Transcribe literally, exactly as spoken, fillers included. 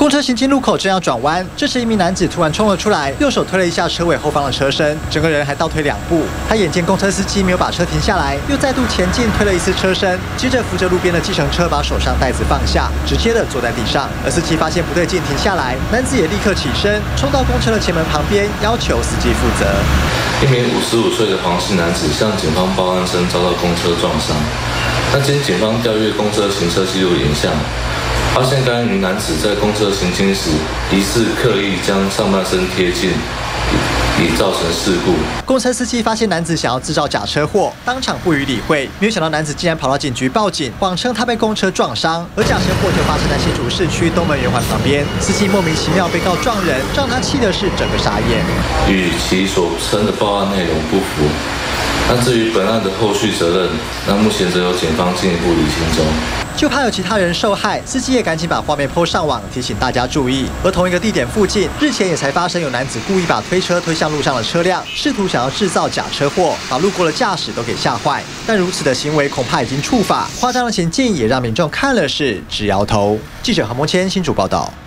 公车行经路口正要转弯，这时一名男子突然冲了出来，右手推了一下车尾后方的车身，整个人还倒退两步。他眼见公车司机没有把车停下来，又再度前进推了一次车身，接着扶着路边的计程车把手上袋子放下，直接的坐在地上。而司机发现不对劲，停下来，男子也立刻起身，冲到公车的前门旁边，要求司机负责。 一名五十五岁的黄姓男子向警方报案称遭到公车撞伤，那经警方调阅公车行车记录影像，发现该名男子在公车行经时，疑似刻意将上半身贴近，以造成事故。 公车司机发现男子想要制造假车祸，当场不予理会，没有想到男子竟然跑到警局报警，谎称他被公车撞伤，而假车祸就发生在新竹市区东门圆环旁边。司机莫名其妙被告撞人，让他气的是整个傻眼， 与其所称的报案内容不符。那至于本案的后续责任，那目前则由警方进一步厘清中。 就怕有其他人受害，司机也赶紧把画面 po 上网，提醒大家注意。而同一个地点附近，日前也才发生有男子故意把推车推向路上的车辆，试图想要制造假车祸，把路过的驾驶都给吓坏。但如此的行为恐怕已经触法，夸张的行径也让民众看了是直摇头。记者何梦谦新竹报道。